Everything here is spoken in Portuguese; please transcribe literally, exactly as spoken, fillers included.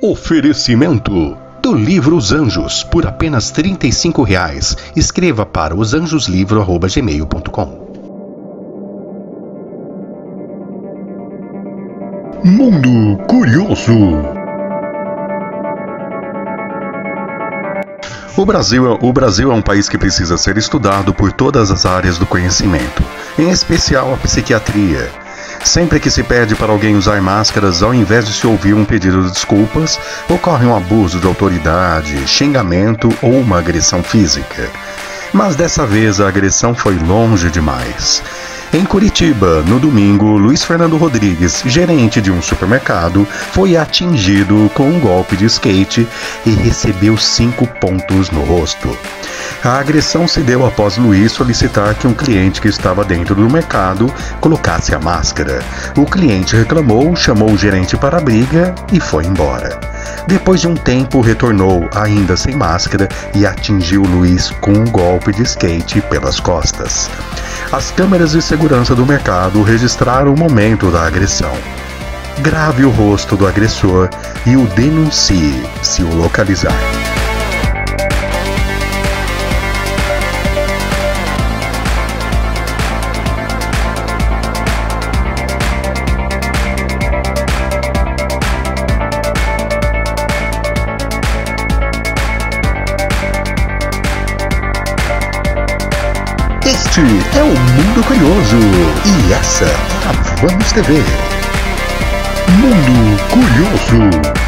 Oferecimento do livro Os Anjos, por apenas trinta e cinco reais. Escreva para osanjoslivro arroba gmail ponto com. Mundo Curioso. O Brasil, o Brasil é um país que precisa ser estudado por todas as áreas do conhecimento, em especial a psiquiatria. Sempre que se pede para alguém usar máscaras, ao invés de se ouvir um pedido de desculpas, ocorre um abuso de autoridade, xingamento ou uma agressão física. Mas dessa vez a agressão foi longe demais. Em Curitiba, no domingo, Luiz Fernando Rodrigues, gerente de um supermercado, foi atingido com um golpe de skate e recebeu cinco pontos no rosto. A agressão se deu após Luiz solicitar que um cliente que estava dentro do mercado colocasse a máscara. O cliente reclamou, chamou o gerente para a briga e foi embora. Depois de um tempo, retornou, ainda sem máscara, e atingiu Luiz com um golpe de skate pelas costas. As câmeras de segurança do mercado registraram o momento da agressão. Grave o rosto do agressor e o denuncie se o localizar. Este é o Mundo Curioso e essa é a Vamos T V. Mundo Curioso.